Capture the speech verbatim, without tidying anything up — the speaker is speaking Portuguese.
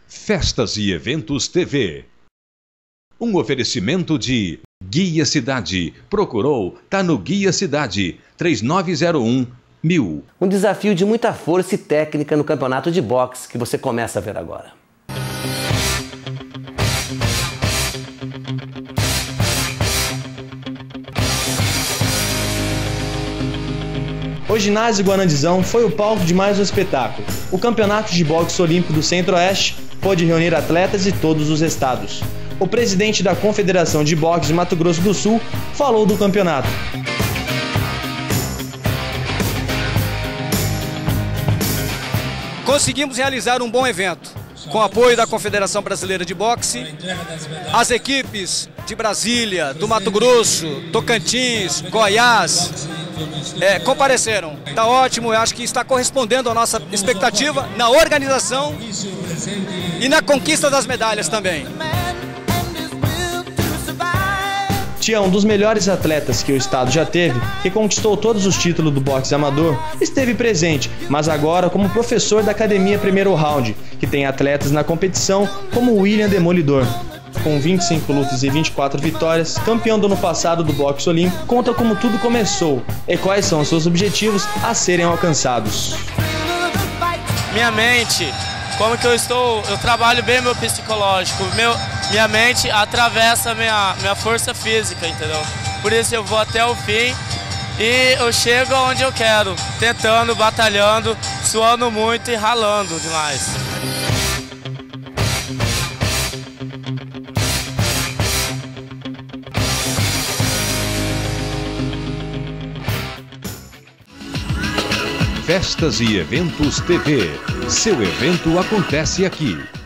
Festas e Eventos T V. Um oferecimento de Guia Cidade. Procurou, tá no Guia Cidade, três nove zero um mil. Um desafio de muita força e técnica no campeonato de boxe que você começa a ver agora. O ginásio Guanandizão foi o palco de mais um espetáculo. O Campeonato de Boxe Olímpico do Centro-Oeste pôde reunir atletas de todos os estados. O presidente da Confederação de Boxe de Mato Grosso do Sul falou do campeonato. Conseguimos realizar um bom evento, com apoio da Confederação Brasileira de Boxe. As equipes de Brasília, do Mato Grosso, Tocantins, Goiás, é, compareceram. Está ótimo, eu acho que está correspondendo à nossa expectativa na organização e na conquista das medalhas também. Tião, um dos melhores atletas que o estado já teve, que conquistou todos os títulos do boxe amador, esteve presente, mas agora como professor da Academia Primeiro Round, que tem atletas na competição como o William Demolidor. Com vinte e cinco lutas e vinte e quatro vitórias, campeão do ano passado do boxe olímpico, conta como tudo começou e quais são os seus objetivos a serem alcançados. Minha mente, como que eu estou, eu trabalho bem meu psicológico, meu, minha mente atravessa minha, minha força física, entendeu? Por isso eu vou até o fim e eu chego onde eu quero, tentando, batalhando, suando muito e ralando demais. Festas e Eventos T V. Seu evento acontece aqui.